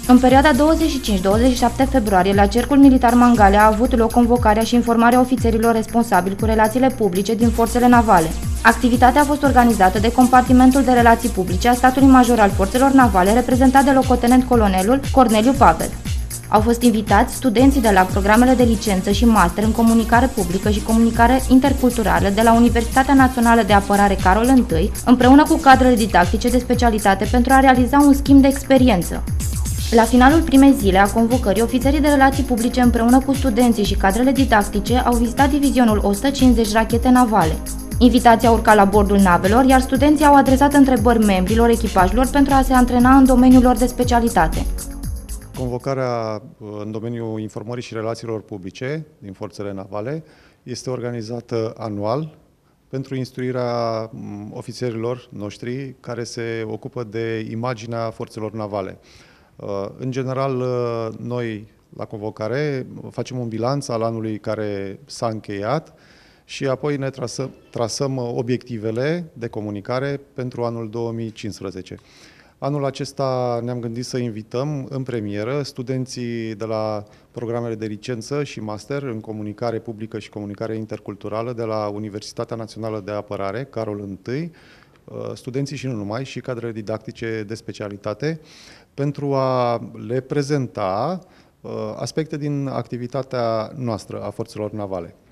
În perioada 25-27 februarie, la Cercul Militar Mangalea a avut loc convocarea și informarea ofițerilor responsabili cu relațiile publice din forțele navale. Activitatea a fost organizată de Compartimentul de Relații Publice a statului major al forțelor navale, reprezentat de locotenent colonelul Corneliu Pavel. Au fost invitați studenții de la programele de licență și master în comunicare publică și comunicare interculturală de la Universitatea Națională de Apărare Carol I, împreună cu cadrele didactice de specialitate pentru a realiza un schimb de experiență. La finalul primei zile a convocării, ofițerii de relații publice împreună cu studenții și cadrele didactice au vizitat divizionul 150 rachete navale. Invitații au urcat la bordul navelor, iar studenții au adresat întrebări membrilor echipajelor pentru a se antrena în domeniul lor de specialitate. Convocarea în domeniul informării și relațiilor publice din forțele navale este organizată anual pentru instruirea ofițerilor noștri care se ocupă de imaginea forțelor navale. În general, noi la convocare facem un bilanț al anului care s-a încheiat și apoi ne trasăm obiectivele de comunicare pentru anul 2015. Anul acesta ne-am gândit să invităm în premieră studenții de la programele de licență și master în comunicare publică și comunicare interculturală de la Universitatea Națională de Apărare, Carol I, studenții și nu numai, și cadrele didactice de specialitate, pentru a le prezenta aspecte din activitatea noastră a forțelor navale.